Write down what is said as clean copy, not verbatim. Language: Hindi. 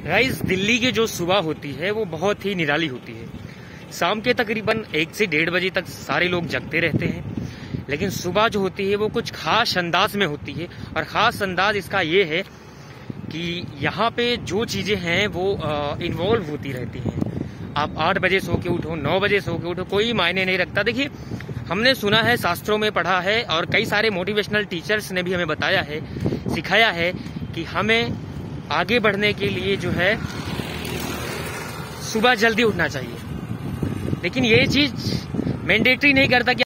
गाइस, दिल्ली की जो सुबह होती है वो बहुत ही निराली होती है। शाम के तकरीबन 1 से 1:30 बजे तक सारे लोग जगते रहते हैं, लेकिन सुबह जो होती है वो कुछ खास अंदाज में होती है। और ख़ास अंदाज इसका ये है कि यहाँ पे जो चीज़ें हैं वो इन्वॉल्व होती रहती हैं। आप 8 बजे सो के उठो, 9 बजे सो के उठो, कोई मायने नहीं रखता। देखिए, हमने सुना है, शास्त्रों में पढ़ा है और कई सारे मोटिवेशनल टीचर्स ने भी हमें बताया है, सिखाया है कि हमें आगे बढ़ने के लिए जो है सुबह जल्दी उठना चाहिए। लेकिन ये चीज़ मैंडेटरी नहीं करता कि